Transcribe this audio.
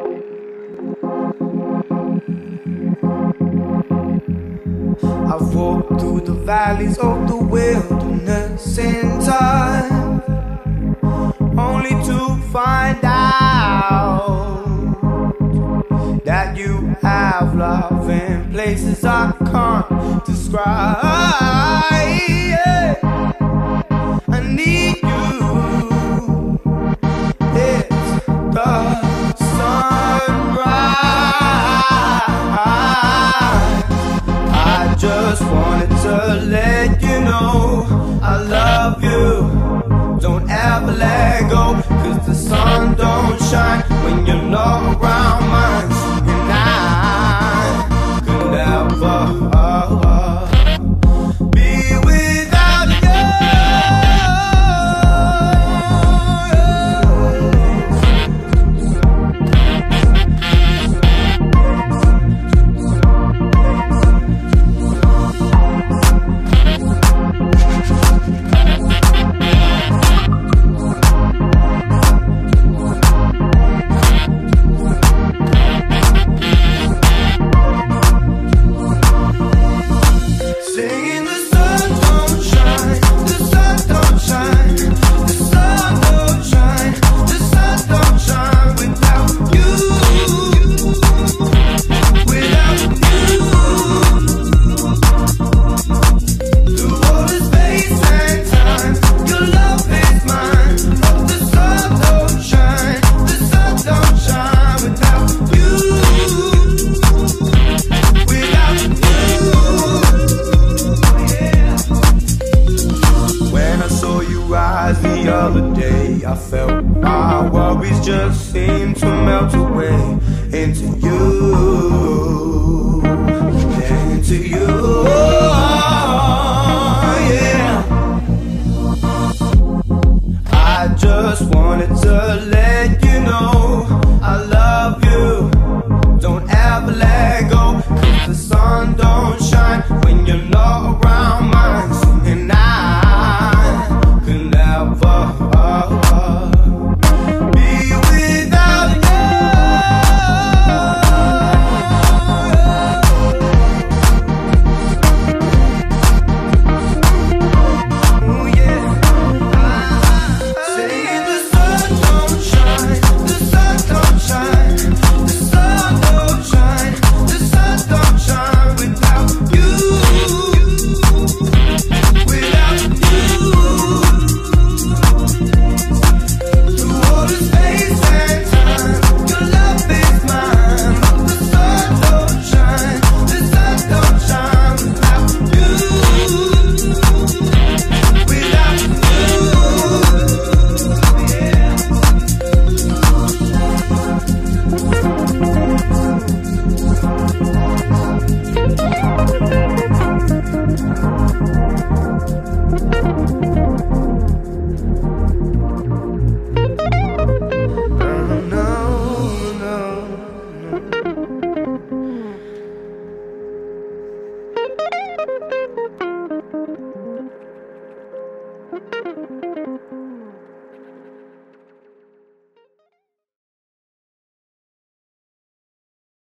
I've walked through the valleys of the wilderness in time, only to find out that you have love in places I can't describe. Yeah. I need you. It's the sunrise. I just wanted to let you know I love you. Don't ever let go, 'cause the sun don't shine when you're not around mine. And I could never be without you. The other day I felt my worries just seem to melt away into you, into you. Yeah, I just wanted to let you know I love you. Don't ever let go, 'cause the sun don't shine when you're not around mine. And I could never